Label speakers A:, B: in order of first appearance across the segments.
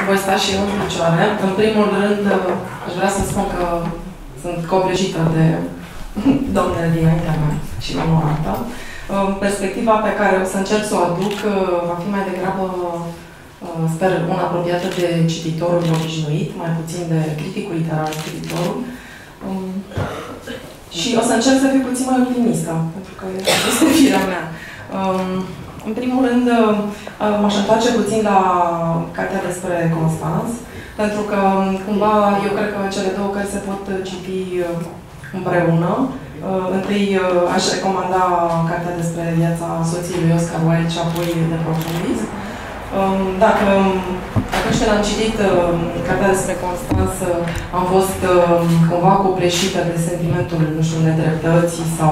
A: Voi sta și eu în picioare. În primul rând, aș vrea să spun că sunt copleșită de domnule dinaintea mea și la Morata. Perspectiva pe care o să încerc să o aduc va fi mai degrabă, sper, una apropiată de cititorul obișnuit, mai puțin de criticul literar, scriitorul. Și o să încerc să fiu puțin mai optimistă, pentru că este firea mea. În primul rând, m-aș întoarce puțin la cartea despre Constans, pentru că, cumva, eu cred că cele două cărți se pot citi împreună. Întâi aș recomanda cartea despre viața soției lui Oscar Wilde și apoi De Profundis. Dacă atunci când am citit cartea despre Constans, am fost cumva copleșită de sentimentul, nu știu, nedreptății sau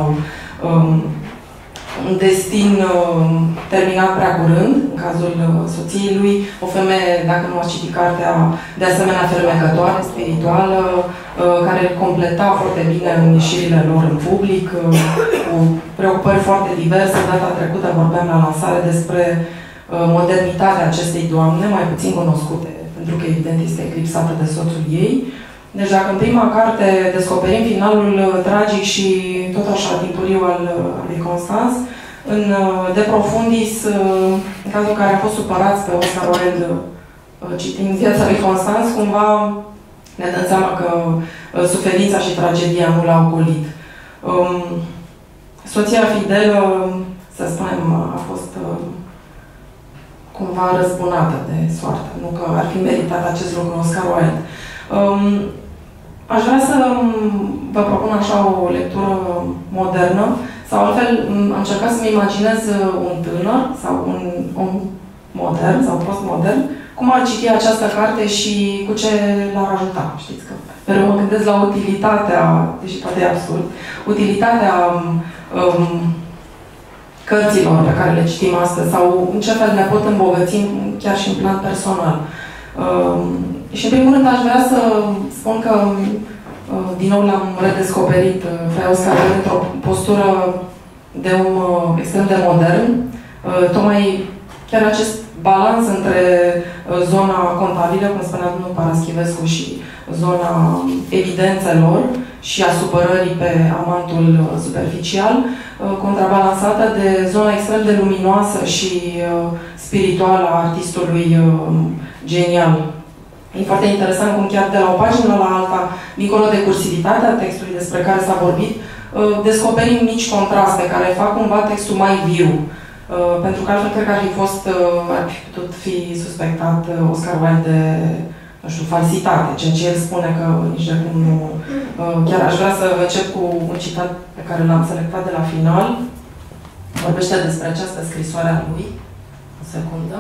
A: un destin terminat prea curând, în cazul soției lui, o femeie, dacă nu ați citit cartea, de asemenea fermecătoare, spirituală, care completa foarte bine ieșirile lor în public, cu preocupări foarte diverse. Data trecută vorbeam la lansare despre modernitatea acestei doamne, mai puțin cunoscute, pentru că evident este eclipsată de soțul ei. Deci dacă în prima carte descoperim finalul tragic și tot așa timpuriu al lui Constans, în De Profundis, în cazul în care am fost supărați pe Oscar Wilde citind viața lui Constans, cumva ne dăm seama că suferința și tragedia nu l-au golit. Soția fidelă, să spunem, a fost cumva răzbunată de soartă. Nu că ar fi meritat acest lucru Oscar Wilde. Aș vrea să vă propun așa o lectură modernă, sau altfel am încercat să-mi imaginez un tânăr sau un om modern sau postmodern, cum ar citi această carte și cu ce l-ar ajuta. Știți că mereu mă gândesc la utilitatea, deși poate e absurd, utilitatea cărților pe care le citim astăzi sau în ce fel ne pot îmbogăți chiar și în plan personal. Și în primul rând aș vrea să spun că din nou l-am redescoperit pe Oscar Wilde într-o postură de om extrem de modern. Tocmai chiar acest balans între zona contabilă, cum spunea domnul Paraschivescu, și zona evidențelor și a supărării pe amantul superficial, contrabalansată de zona extrem de luminoasă și spirituală a artistului genial. E foarte interesant cum chiar de la o pagină la alta, dincolo de cursivitatea textului despre care s-a vorbit, descoperim mici contraste care fac cumva textul mai viu. Pentru că altfel cred că ar fi putut fi suspectat Oscar Wilde de, nu știu, falsitate, ceea ce el spune că nici de cum nu... Chiar aș vrea să încep cu un citat pe care l-am selectat de la final. Vorbește despre această scrisoare a lui. O secundă.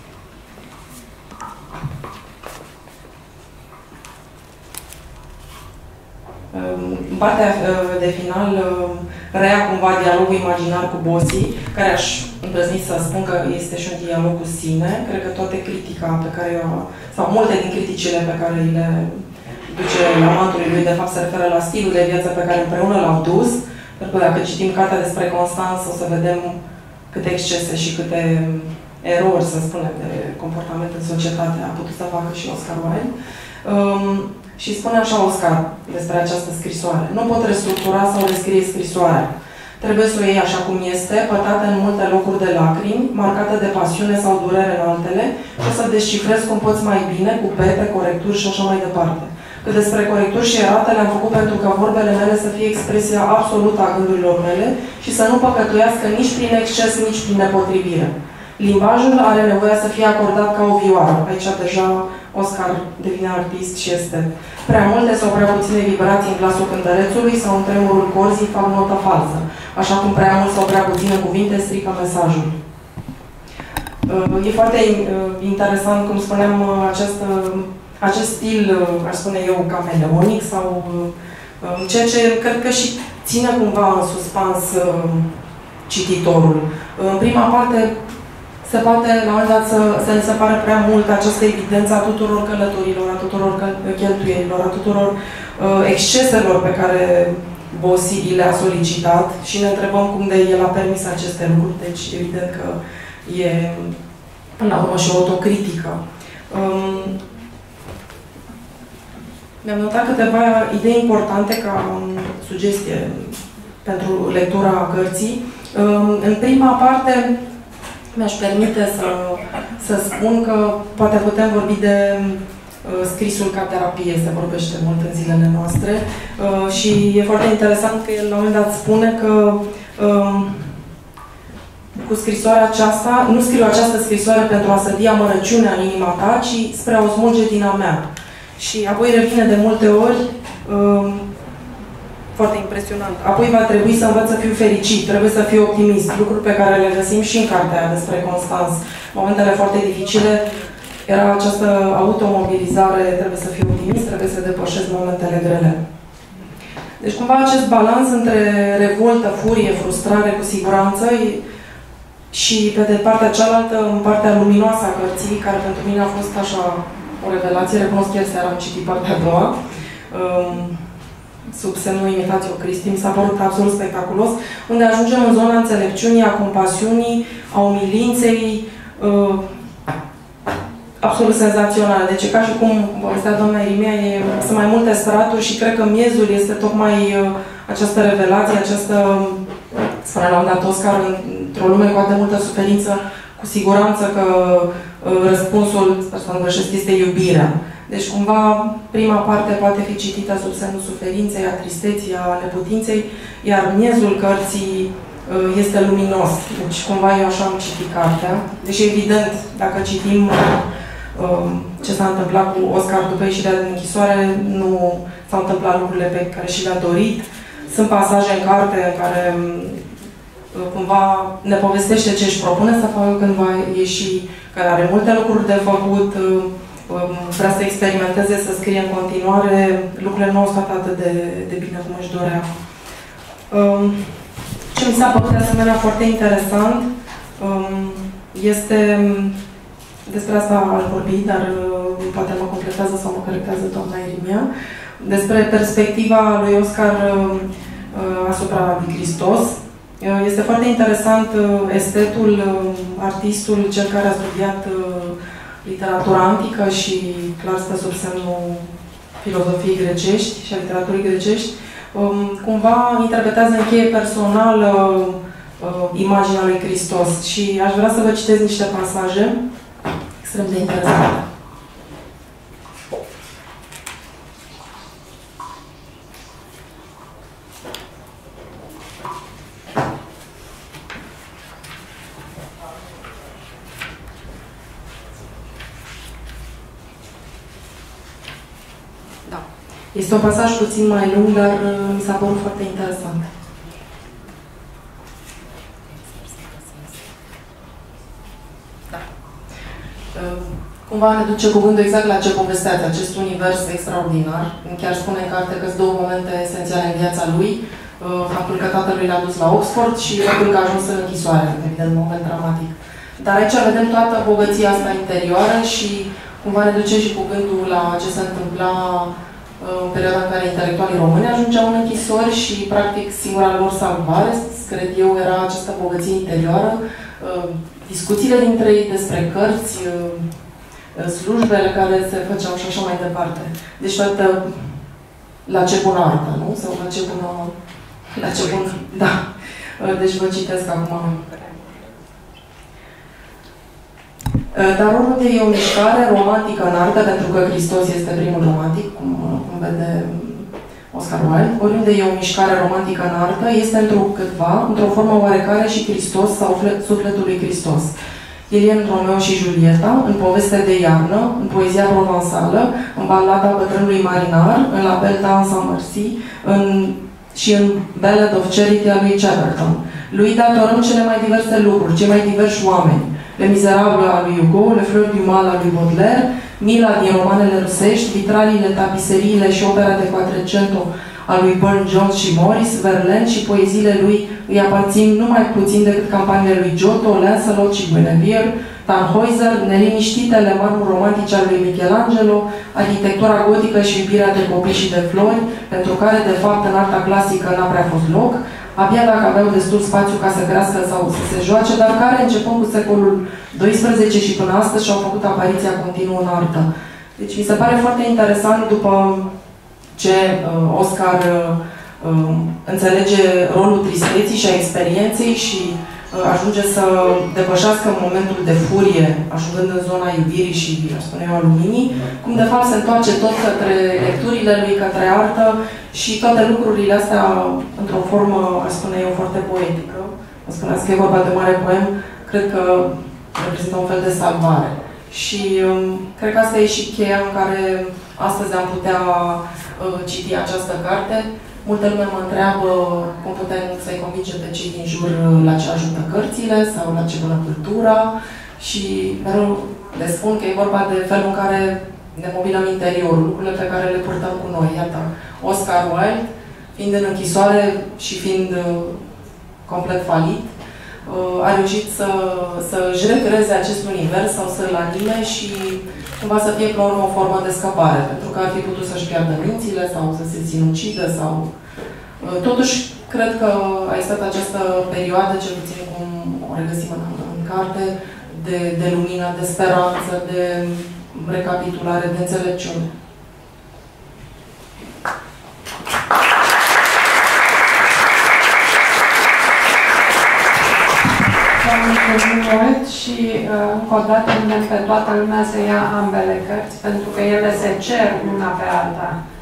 A: În partea de final rea cumva dialogul imaginar cu bossii, care aș îndrăzni să spun că este și un dialog cu sine. Cred că toată critica pe care sau multe din criticile pe care le duce amantului lui, de fapt se referă la stilul de viață pe care împreună l-au dus. Pentru că dacă citim cartea despre Constans, o să vedem câte excese și câte erori, să spunem, de comportament în societate a putut să facă și Oscar Wilde. Și spune așa Oscar despre această scrisoare: nu pot restructura sau rescrie scrisoarea. Trebuie să o iei așa cum este, pătată în multe locuri de lacrimi, marcată de pasiune sau durere în altele, și să descifrezi cum poți mai bine, cu pete, corecturi și așa mai departe. Că despre corecturi și erate le-am făcut pentru că vorbele mele să fie expresia absolută a gândurilor mele și să nu păcătuiască nici prin exces, nici prin nepotrivire. Limbajul are nevoie să fie acordat ca o vioară. Aici deja Oscar devine artist și este. Prea multe sau prea puține vibrații în glasul cântărețului sau în tremurul corzii fac notă falsă, așa cum prea mult sau prea puține cuvinte strică mesajul. E foarte interesant, cum spuneam, acest stil, aș spune eu, cameleonic sau ceea ce cred că și ține cumva în suspans cititorul. În prima parte se poate, la un moment dat, să ne se pare prea mult această evidență a tuturor călătorilor, a tuturor cheltuielilor, a tuturor exceselor pe care bossii le-a solicitat și ne întrebăm cum de el a permis aceste lucruri. Deci, evident că e, până la urmă, și o autocritică. Mi-am notat câteva idei importante ca sugestie pentru lectura cărții. În prima parte, mi-aș permite să spun că poate putem vorbi de scrisul ca terapie, se vorbește mult în zilele noastre și e foarte interesant că el la un moment dat spune că cu scrisoarea aceasta, nu scriu această scrisoare pentru a sădi amărăciunea în inima ta, ci spre a o smulge din a mea. Și apoi revine de multe ori, foarte impresionant. Apoi va trebui să învăț să fiu fericit, trebuie să fiu optimist, lucruri pe care le găsim și în cartea despre Constanț. Momentele foarte dificile era această automobilizare, trebuie să fiu optimist, trebuie să depășesc momentele grele. Deci cumva acest balans între revoltă, furie, frustrare, cu siguranță, și pe de partea cealaltă, în partea luminoasă a cărții, care pentru mine a fost așa o revelație, recunosc că ieri seara am citit partea a doua, sub semnul Imitatio Christi, mi s-a părut absolut spectaculos, unde ajungem în zona înțelepciunii, a compasiunii, a umilinței, absolut senzațională. Deci ca și cum povestea doamna Irimia, sunt mai multe straturi și cred că miezul este tocmai această revelație, această, spune la un dat Oscar, într-o lume cu atât de multă suferință, cu siguranță că răspunsul, sper să nu greșesc, este iubirea. Deci, cumva, prima parte poate fi citită sub semnul suferinței, a tristeții, a neputinței, iar miezul cărții este luminos. Deci, cumva, eu așa am citit cartea. Deși, evident, dacă citim ce s-a întâmplat cu Oscar după ieșirea din închisoare, nu s-au întâmplat lucrurile pe care și le-a dorit. Sunt pasaje în carte în care cumva ne povestește ce își propune să facă când va ieși, că are multe lucruri de făcut, vrea să experimenteze, să scrie în continuare, lucrurile nu au stat atât de bine cum își dorea. Ce mi s-a părut de asemenea foarte interesant este, despre asta aș vorbi, dar poate mă completează sau mă corectează doamna Irimia, despre perspectiva lui Oscar asupra lui Hristos. Este foarte interesant estetul, artistul, cel care a studiat literatura antică și clar stă sub semnul filozofiei grecești și a literaturii grecești, cumva interpretează în cheie personală imaginea lui Hristos. Și aș vrea să vă citesc niște pasaje extrem de interesante. Este un pasaj puțin mai lung, dar mi s-a părut foarte interesant. Da. Cumva ne duce cuvântul exact la ce povesteați, acest univers extraordinar. Chiar spune în carte că sunt două momente esențiale în viața lui. Faptul că tatălui l-a dus la Oxford și faptul că a ajuns în închisoare, evident, un moment dramatic. Dar aici vedem toată bogăția asta interioară și cumva ne duce și cuvântul la ce se întâmpla în perioada în care intelectualii români ajungeau în închisori și, practic, singura lor salvare, cred eu, era această bogăție interioară, discuțiile dintre ei despre cărți, slujbele care se făceau și așa mai departe. Deci toată la ce bună artă, nu? Sau la ce bună... La ce bună... Da. Deci vă citesc acum. Dar oriunde e o mișcare romantică în artă, pentru că Hristos este primul romantic, cum vede Oscar Wilde, oriunde e o mișcare romantică în artă, este întrucâtva, într-o formă oarecare și Hristos sau sufletul lui Hristos. El e în Romeo și Julieta, în Poveste de iarnă, în Poezia provansală, în Balada bătrânului marinar, în La Belle Dame sans Merci, și în Ballad of Charity a lui Chatterton. Lui datorăm cele mai diverse lucruri, cei mai diversi oameni. Le Miserable a lui Hugo, Le Fleurs du Mal a lui Baudelaire, Mila din romanele rusești, vitraliile, tapiseriile și opera de Quattrocento a lui Burne-Jones și Morris, Verlaine și poeziile lui îi aparțin numai puțin decât campaniile lui Giotto, Lancelot și Guinevere, Tannhäuser, neliniștitele marmuri romantice al lui Michelangelo, arhitectura gotică și iubirea de copii și de flori, pentru care, de fapt, în arta clasică n-a prea fost loc, abia dacă aveau destul spațiu ca să crească sau să se joace, dar care, începând cu secolul XII și până astăzi, și-au făcut apariția continuă în artă. Deci mi se pare foarte interesant după ce Oscar înțelege rolul tristeții și a experienței și ajunge să depășească momentul de furie, ajungând în zona iubirii și, aș spune eu, a luminii, cum de fapt se întoarce tot către lecturile lui, către artă și toate lucrurile astea într-o formă, aș spune eu, foarte poetică. Vă spuneați că e vorba de mare poem, cred că reprezintă un fel de salvare. Și cred că asta e și cheia în care astăzi am putea citi această carte. Multă lume mă întreabă cum putem să-i convingem pe cei din jur la ce ajută cărțile sau la ce bună cultura și mereu le spun că e vorba de felul în care ne mobilăm interiorul, lucrurile pe care le purtăm cu noi. Iată, Oscar Wilde, fiind în închisoare și fiind complet falit, a reușit să-și recreeze acest univers sau să-l anime și cumva să fie, până la urmă, o formă de scăpare, pentru că ar fi putut să-și piardă mințile sau să se sinucidă sau... Totuși, cred că a existat această perioadă, cel puțin cum o regăsim în carte, de lumină, de speranță, de recapitulare, de înțelepciune.
B: Vă mulțumim mult și încă o dată îndemn pe toată lumea să ia ambele cărți, pentru că ele se cer una pe alta.